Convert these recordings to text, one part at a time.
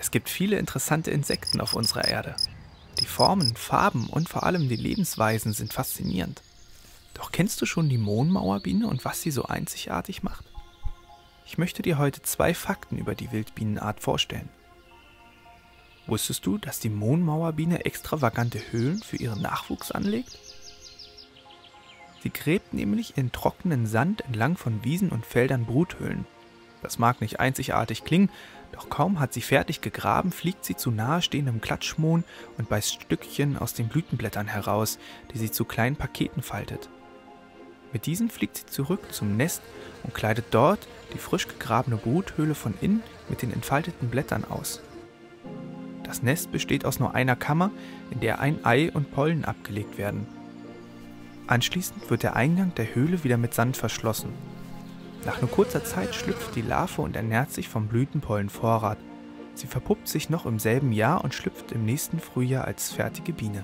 Es gibt viele interessante Insekten auf unserer Erde. Die Formen, Farben und vor allem die Lebensweisen sind faszinierend. Doch kennst du schon die Mohnmauerbiene und was sie so einzigartig macht? Ich möchte dir heute 2 Fakten über die Wildbienenart vorstellen. Wusstest du, dass die Mohnmauerbiene extravagante Höhlen für ihren Nachwuchs anlegt? Sie gräbt nämlich in trockenen Sand entlang von Wiesen und Feldern Bruthöhlen. Das mag nicht einzigartig klingen, doch kaum hat sie fertig gegraben, fliegt sie zu nahestehendem Klatschmohn und beißt Stückchen aus den Blütenblättern heraus, die sie zu kleinen Paketen faltet. Mit diesen fliegt sie zurück zum Nest und kleidet dort die frisch gegrabene Bruthöhle von innen mit den entfalteten Blättern aus. Das Nest besteht aus nur einer Kammer, in der ein Ei und Pollen abgelegt werden. Anschließend wird der Eingang der Höhle wieder mit Sand verschlossen. Nach nur kurzer Zeit schlüpft die Larve und ernährt sich vom Blütenpollenvorrat. Sie verpuppt sich noch im selben Jahr und schlüpft im nächsten Frühjahr als fertige Biene.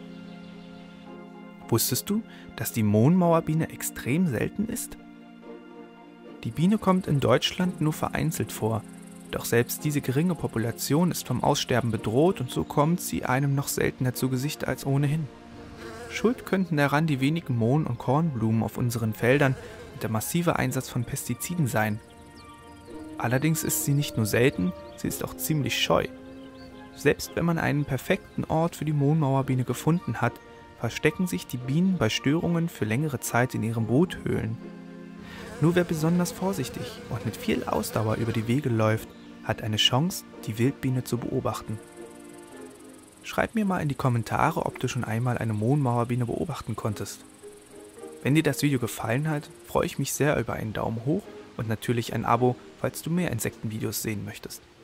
Wusstest du, dass die Mohnmauerbiene extrem selten ist? Die Biene kommt in Deutschland nur vereinzelt vor, doch selbst diese geringe Population ist vom Aussterben bedroht und so kommt sie einem noch seltener zu Gesicht als ohnehin. Schuld könnten daran die wenigen Mohn- und Kornblumen auf unseren Feldern und der massive Einsatz von Pestiziden sein. Allerdings ist sie nicht nur selten, sie ist auch ziemlich scheu. Selbst wenn man einen perfekten Ort für die Mohnmauerbiene gefunden hat, verstecken sich die Bienen bei Störungen für längere Zeit in ihren Bruthöhlen. Nur wer besonders vorsichtig und mit viel Ausdauer über die Wege läuft, hat eine Chance, die Wildbiene zu beobachten. Schreib mir mal in die Kommentare, ob du schon einmal eine Mohnmauerbiene beobachten konntest. Wenn dir das Video gefallen hat, freue ich mich sehr über einen Daumen hoch und natürlich ein Abo, falls du mehr Insektenvideos sehen möchtest.